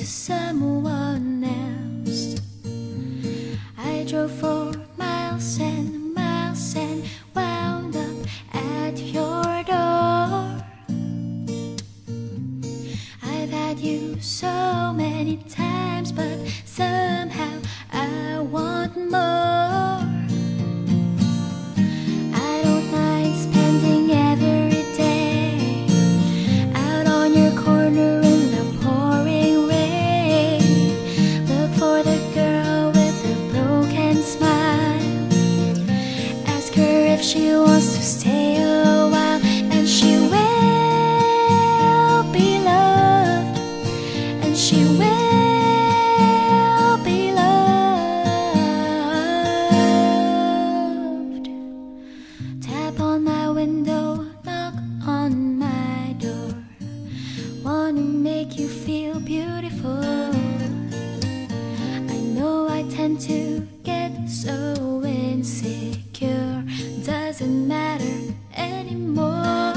someone else. I drove for miles and miles and wound up at your door. I've had you so many times, but somehow I want more. I don't mind spending every day out on your corner in the pouring rain. Look for the girl with a broken smile. Ask her if she wants to stay a while, and she will be loved, and she will be loved. Tap on my window, knock on my door. Wanna make you feel beautiful. I know I tend to get so insecure. Doesn't matter anymore.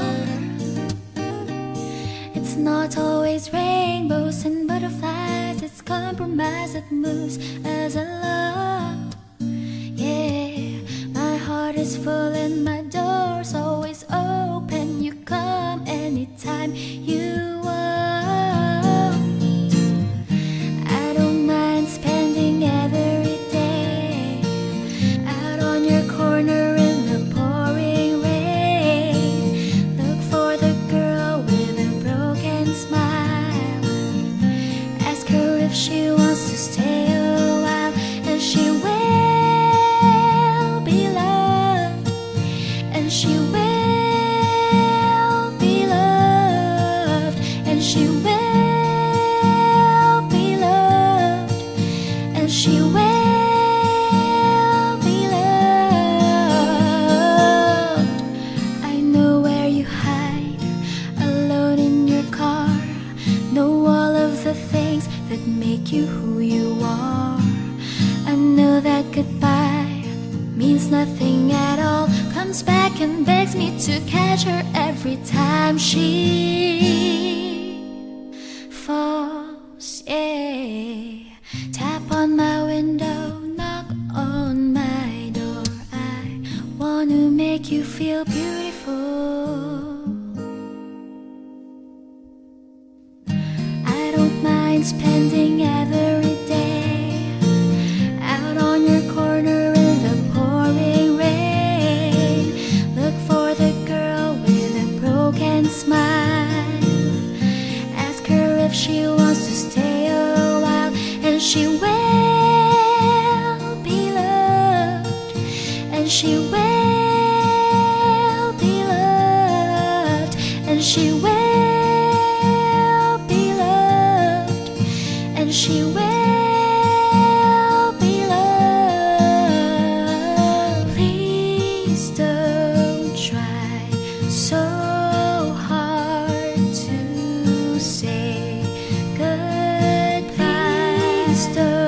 It's not always rainbows and butterflies. It's compromise that moves as a love. Yeah, my heart is full and my door's always open. You come anytime you want. I don't mind spending every day out on your corner in the pouring rain. Look for the girl with a broken smile. Ask her if she wants to stay a while, and she will be loved, and she will be loved, and she will be loved, and she will be loved. I know where you hide, alone in your car. Know all of the things that make you who you are. I know that goodbye means nothing at all. Comes back and begs me to catch her every time she falls. Yeah, tap on my window, knock on my door. I wanna make you feel beautiful. I don't mind spending every day out on your corner in the pouring rain. Look for the girl with a broken smile. Ask her if she wants to stay a while, and she will be loved, and she will be loved, and she will be loved, and she will be loved. Please don't try so hard to say goodbye. Please don't